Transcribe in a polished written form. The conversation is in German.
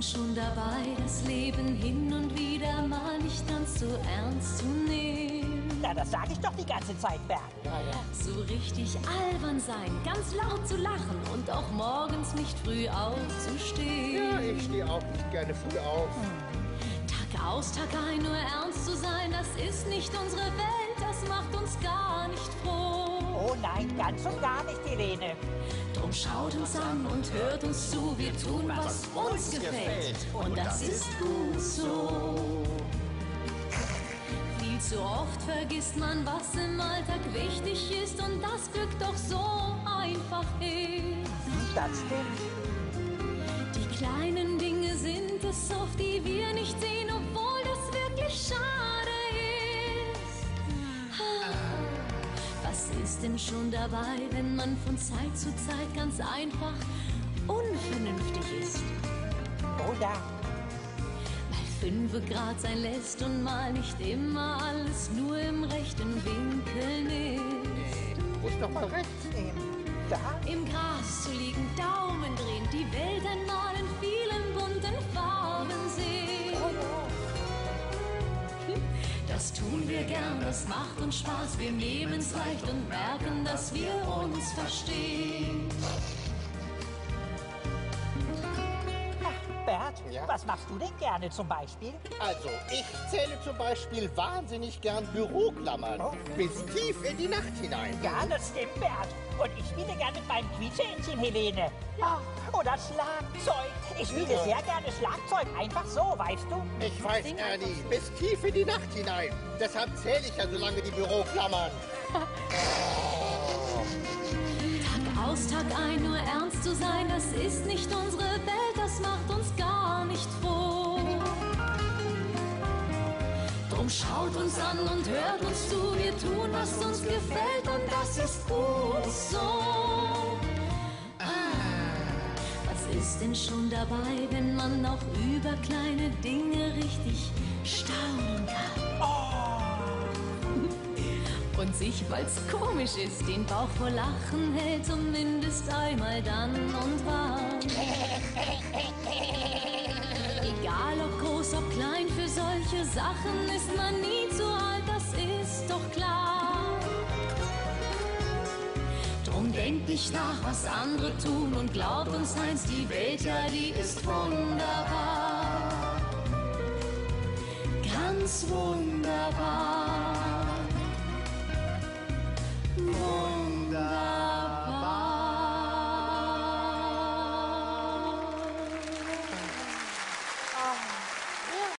schon dabei, das Leben hin und wieder mal nicht ganz so ernst zu nehmen. Na, das sage ich doch die ganze Zeit, Bert. So richtig albern sein, ganz laut zu lachen und auch morgens nicht früh aufzustehen. Ja, ich stehe auch nicht gerne früh auf. Tag aus, Tag ein, nur ernst zu sein, das ist nicht unsere Welt, das macht uns gar nicht froh. Oh nein, ganz und gar nicht, Helene. Drum schaut uns an und hört uns zu, wir tun, was uns gefällt. Und das ist gut so. Viel zu oft vergisst man, was im Alltag wichtig ist und das Glück doch so einfach ist. Das stimmt. Die kleinen Dinge sind es oft, die wir nicht sehen, obwohl das wirklich schade ist. Was ist denn schon dabei, wenn man von Zeit zu Zeit ganz einfach unvernünftig ist? Oh ja. Mal 5 Grad sein lässt und mal nicht immer alles nur im rechten Winkel ist. Muss doch mal rechts nehmen. Da? Im Gras zu liegen, Daumen drehen, die Welt einmal in vielen bunten Farben sehen. Das tun wir gern, das macht uns Spaß, wir nehmen's leicht und merken, dass wir uns verstehen. Bert, Ja? was machst du denn gerne zum Beispiel? Also, ich zähle zum Beispiel wahnsinnig gern Büroklammern. Oh. Bis tief in die Nacht hinein. Ja, das stimmt, Bert. Und ich spiele gerne mit meinem Quietscheentchen, Helene. Ja. Oder Schlagzeug. Ich spiele Ja. sehr gerne Schlagzeug, einfach so, weißt du? Ich weiß, Ernie, bis tief in die Nacht hinein. Deshalb zähle ich ja so lange die Büroklammern. Tag aus, Tag ein, nur ernst zu sein, das ist nicht unsere Welt, das macht uns gar nicht froh. Drum schaut uns an und hört uns zu, wir tun, was uns gefällt und das ist gut so. Was ist denn schon dabei, wenn man auch über kleine Dinge richtig staunen kann? Und sich, weil's komisch ist, den Bauch vor Lachen hält, zumindest einmal dann und wann. Egal ob groß, ob klein, für solche Sachen ist man nie zu alt, das ist doch klar. Drum denkt nicht nach, was andere tun und glaubt uns eins, die Welt, ja, die ist wunderbar. Ganz wunderbar.